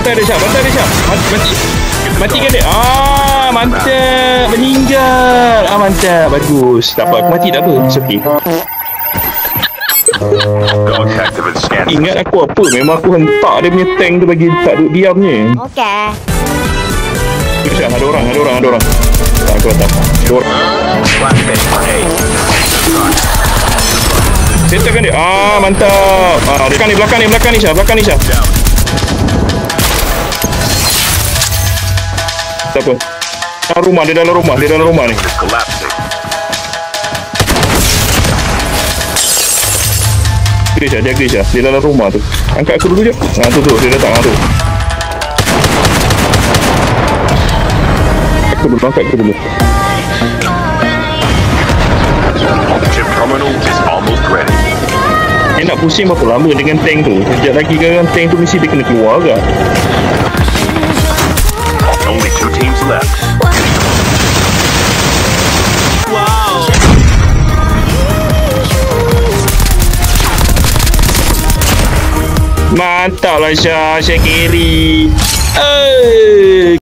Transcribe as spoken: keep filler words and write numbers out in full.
Bantai dia, Syah. Bantai dia, Syah. Mati. Mati. Matikan dia. Ah, mantap. Meninggal. Ah, mantap. Bagus. Tak apa. Aku mati tak apa. It's okay. Ingat aku apa? Memang aku hentak dia punya tank tu bagi tak duduk diamnya. Okey. Syah, ada orang. Ada orang. Ada orang. Tak, aku tak. Ada orang. Settlekan dia. Ah, mantap. Ah, belakang ni, belakang ni, belakang ni, Syah. Belakang ni, Syah. Tak apa. Dalam rumah, dia dalam rumah. Dia dalam rumah ni. Dia Syah, jaga Syah. Dia dalam rumah tu. Angkat aku dulu je. Ha, tu tu. Dia datang. Ha, tu. Aku dulu, angkat aku dulu. Dia nak pusing berapa lama dengan tank tu? Sekejap lagi kan tank tu mesti dia kena keluar ke? Only two teams left. Wow. Mantap lah Syah. Syah carry. Eh.